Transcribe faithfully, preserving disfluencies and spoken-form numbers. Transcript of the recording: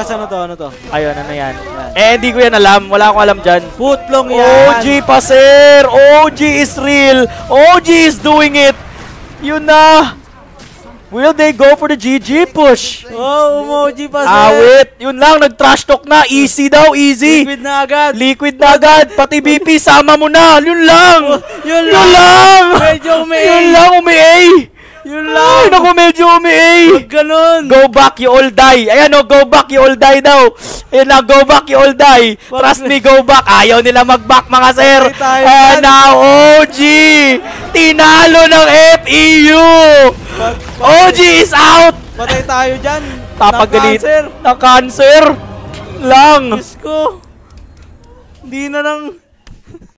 Ano to, ano to? Ayun, ano yan? Eh, hindi ko yan alam. Wala akong alam dyan. Footlong yan. O G pa, sir! O G is real! O G is doing it! Yun na! Will they go for the G G push? Oh, emoji pa, sir. Awit! Yun lang, nag-trash talk na. Easy daw, easy. Liquid na agad. Liquid na agad. Pati B P, sama mo na. Yun lang! Yun Yun lang! Medyo umi-A. Yun lang, umi-A! Yun Ay, lang. naku, medyo umi-A! Huwag ganun. Go back, you all die. Ayan o, go back, you all die daw. Ayan na, go back, you all die. Trust me, go back. Ayaw nila mag-back, mga sir. Patay tayo Ayan dyan. na, O G. Tinalo ng F E U. O G is out. Patay tayo dyan. Papagalit. Na-cancer. Na cancer. Lang. Diyos ko. Hindi na lang.